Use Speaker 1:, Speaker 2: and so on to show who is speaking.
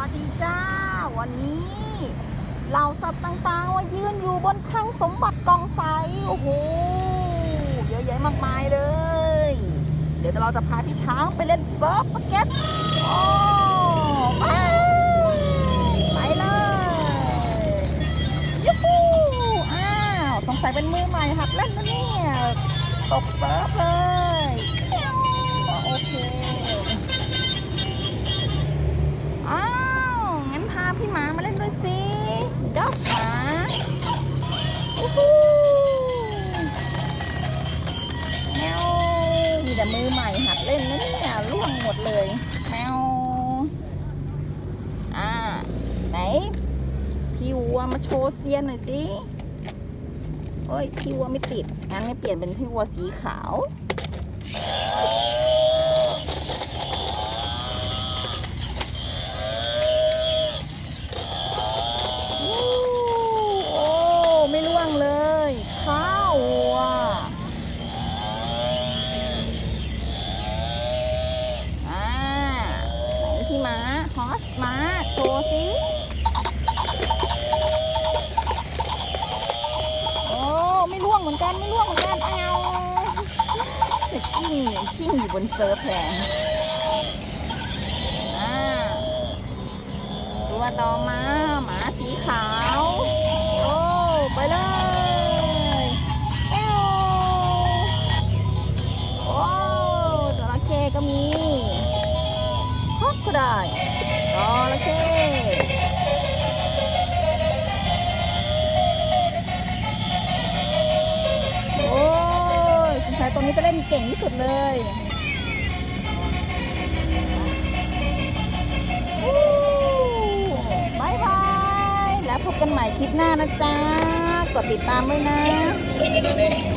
Speaker 1: วัสดีจ้าวันนี้เหล่าสัตว์ต่างๆว่ายืนอยู่บนคลังสมบัติกองใสโอ้โหเยอะแยะมากมายเลยเดี๋ยวเราจะพาพี่ช้างไปเล่นเซิร์ฟสเก็ตโอ้ไปเลยยูฮูอ้าวสงสัยเป็นมือใหม่หัดเล่นนะเนี่ยตกเซิร์ฟเลยโอเคอ้าวงั้นพาพี่หมามาเล่นด้วยสิดอกหมาแมวมีแต่มือใหม่หัดเล่นนะเนี่ยล่วงหมดเลยแมวไหนพี่วัวมาโชว์เซียนหน่อยสิโอ้ยพี่วัวไม่ติดงั้นเปลี่ยนเป็นพี่วัวสีขาวไม่ล่วงเลยข้าววัวไหนพี่ม้าฮอสม้าโชว์สิโอ้ไม่ล่วงเหมือนกันไม่ล่วงเหมือนกันเอาจะกิ้งอยู่บนเซิร์ฟแทนตัวต่อมาหมาสีขาวโอ้ไปเลยแก้วโอ้จระเข้ก็มีฮอกก็ได้จระเข้โอ้ยสงสัยตัวนี้จะเล่นเก่งที่สุดเลยบายบายแล้วพบกันใหม่คลิปหน้านะจ๊ะกดติดตามไว้นะ